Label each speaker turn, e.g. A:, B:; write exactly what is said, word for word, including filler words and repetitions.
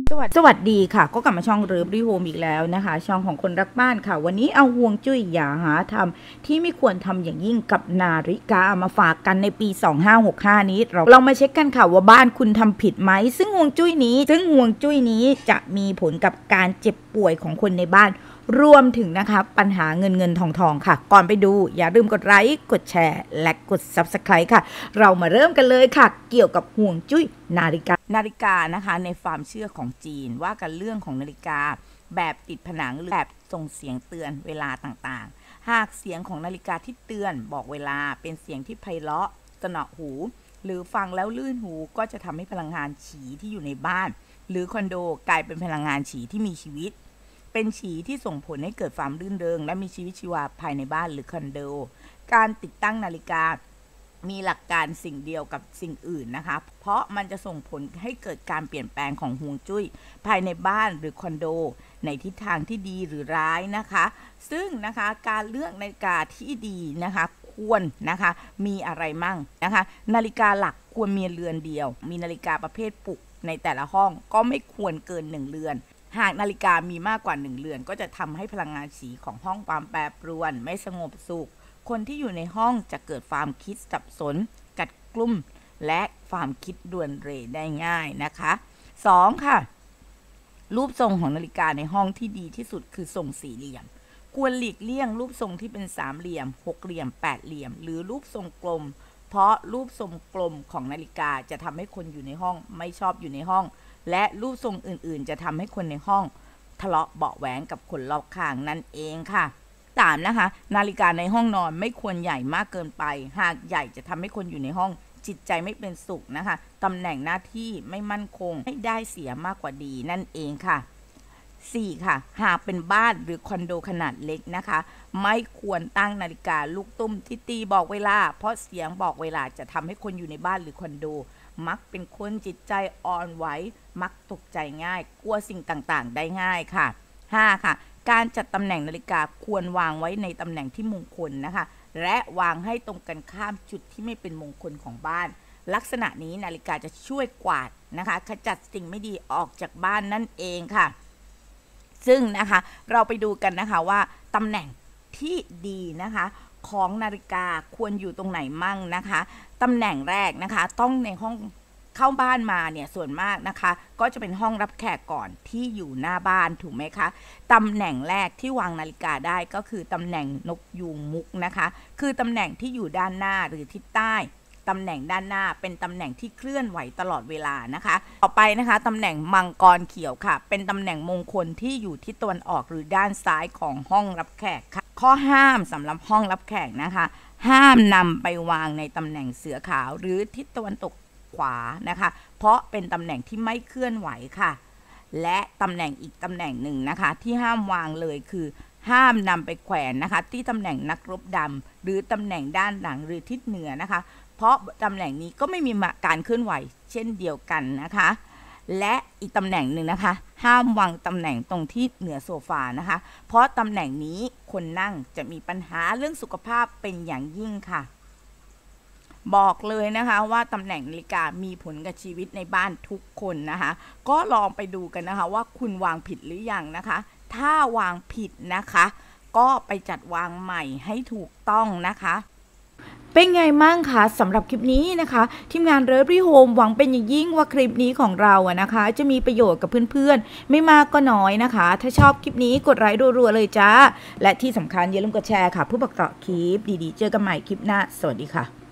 A: สวัสสวัสดีค่ะก็กลับมาช่องเริฟรีโฮมอีกแล้วนะคะช่องของคนรักบ้านค่ะวันนี้เอาห่วงจุ้ยอย่าหาทำที่ไม่ควรทำอย่างยิ่งกับนาฬิกามาฝากกันในปีสองห้าหกห้านี้เราเรามาเช็คกันค่ะว่าบ้านคุณทำผิดไหมซึ่งห่วงจุ้ยนี้ซึ่งห่วงจุ้ยนี้จะมีผลกับการเจ็บป่วยของคนในบ้านรวมถึงนะคะปัญหาเงินเงินทองทองค่ะก่อนไปดูอย่าลืมกดไลค์กดแชร์และกด ซับสไครบ์ ค่ะเรามาเริ่มกันเลยค่ะเกี่ยวกับห่วงจุ้ยนาฬิกานาฬิกานะคะในความเชื่อของจีนว่ากันเรื่องของนาฬิกาแบบติดผนังหรือแบบส่งเสียงเตือนเวลาต่างๆหากเสียงของนาฬิกาที่เตือนบอกเวลาเป็นเสียงที่ไพเราะสนอหูหรือฟังแล้วลื่นหูก็จะทำให้พลังงานฉีที่อยู่ในบ้านหรือคอนโดกลายเป็นพลังงานฉีที่มีชีวิตเป็นฉีที่ส่งผลให้เกิดความรื่นเริงและมีชีวิตชีวาภายในบ้านหรือคอนโดการติดตั้งนาฬิกามีหลักการสิ่งเดียวกับสิ่งอื่นนะคะเพราะมันจะส่งผลให้เกิดการเปลี่ยนแปลงของฮวงจุ้ยภายในบ้านหรือคอนโดในทิศทางที่ดีหรือร้ายนะคะซึ่งนะคะการเลือกนาฬิกาที่ดีนะคะควรนะคะมีอะไรมั่งนะคะนาฬิกาหลักควรมีเรือนเดียวมีนาฬิกาประเภทปลุกในแต่ละห้องก็ไม่ควรเกินหนึ่งเรือนหากนาฬิกามีมากกว่าหนึ่งเรือนก็จะทำให้พลังงานสีของห้องความแปรปรวนไม่สงบสุขคนที่อยู่ในห้องจะเกิดความคิดสับสนกัดกลุ่มและความคิดด่วนเรได้ง่ายนะคะสองค่ะรูปทรงของนาฬิกาในห้องที่ดีที่สุดคือทรงสี่เหลี่ยมควรหลีกเลี่ยงรูปทรงที่เป็นสามเหลี่ยมหกเหลี่ยมแปดเหลี่ยมหรือรูปทรงกลมเพราะรูปทรงกลมของนาฬิกาจะทำให้คนอยู่ในห้องไม่ชอบอยู่ในห้องและรูปทรงอื่นๆจะทำให้คนในห้องทะเลาะเบาะแหวงกับคนรอบข้างนั่นเองค่ะสามนะคะนาฬิกาในห้องนอนไม่ควรใหญ่มากเกินไปหากใหญ่จะทำให้คนอยู่ในห้องจิตใจไม่เป็นสุขนะคะตำแหน่งหน้าที่ไม่มั่นคงให้ได้เสียมากกว่าดีนั่นเองค่ะสี่ค่ะหากเป็นบ้านหรือคอนโดขนาดเล็กนะคะไม่ควรตั้งนาฬิกาลูกตุ้มที่ตีบอกเวลาเพราะเสียงบอกเวลาจะทำให้คนอยู่ในบ้านหรือคอนโดมักเป็นคนจิตใจอ่อนไหวมักตกใจง่ายกลัวสิ่งต่างๆได้ง่ายค่ะห้าค่ะการจัดตำแหน่งนาฬิกาควรวางไว้ในตำแหน่งที่มงคลนะคะและวางให้ตรงกันข้ามจุดที่ไม่เป็นมงคลของบ้านลักษณะนี้นาฬิกาจะช่วยกวาดนะคะขจัดสิ่งไม่ดีออกจากบ้านนั่นเองค่ะซึ่งนะคะเราไปดูกันนะคะว่าตำแหน่งที่ดีนะคะของนาฬิกาควรอยู่ตรงไหนมั่งนะคะตำแหน่งแรกนะคะต้องในห้องเข้าบ้านมาเนี่ยส่วนมากนะคะก็จะเป็นห้องรับแขกก่อนที่อยู่หน้าบ้านถูกไหมคะตำแหน่งแรกที่วางนาฬิกาได้ก็คือตำแหน่งนกยูงมุกนะคะคือตำแหน่งที่อยู่ด้านหน้าหรือทิศใต้ตำแหน่งด้านหน้าเป็นตำแหน่งที่เคลื่อนไหวตลอดเวลานะคะต่อไปนะคะตำแหน่งมังกรเขียวค่ะเป็นตำแหน่งมงคลที่อยู่ทิศตะวันออกหรือด้านซ้ายของห้องรับแขกค่ะข้อห้ามสำหรับห้องรับแขกนะคะห้ามนำไปวางในตำแหน่งเสือขาวหรือทิศตะวันตกขวานะคะเพราะเป็นตำแหน่งที่ไม่เคลื่อนไหวค่ะและตำแหน่งอีกตำแหน่งหนึ่งนะคะที่ห้ามวางเลยคือห้ามนำไปแขวนนะคะที่ตำแหน่งนักรบดำหรือตำแหน่งด้านหลังหรือทิศเหนือนะคะเพราะตำแหน่งนี้ก็ไม่มีการเคลื่อนไหวเช่นเดียวกันนะคะและอีกตำแหน่งหนึ่งนะคะห้ามวางตำแหน่งตรงที่เหนือโซฟานะคะเพราะตำแหน่งนี้คนนั่งจะมีปัญหาเรื่องสุขภาพเป็นอย่างยิ่งค่ะบอกเลยนะคะว่าตำแหน่งนาฬิกามีผลกับชีวิตในบ้านทุกคนนะคะก็ลองไปดูกันนะคะว่าคุณวางผิดหรือยังนะคะถ้าวางผิดนะคะก็ไปจัดวางใหม่ให้ถูกต้องนะคะเป็นไงมั่งคะสำหรับคลิปนี้นะคะทีมงานเริฟรี่โฮมหวังเป็นอย่างยิ่งว่าคลิปนี้ของเราอะนะคะจะมีประโยชน์กับเพื่อนๆไม่มากก็น้อยนะคะถ้าชอบคลิปนี้กดไลค์รัวๆเลยจ้าและที่สำคัญอย่าลืมกดแชร์ค่ะเพื่อประกอบคลิปดีๆเจอกันใหม่คลิปหน้าสวัสดีค่ะ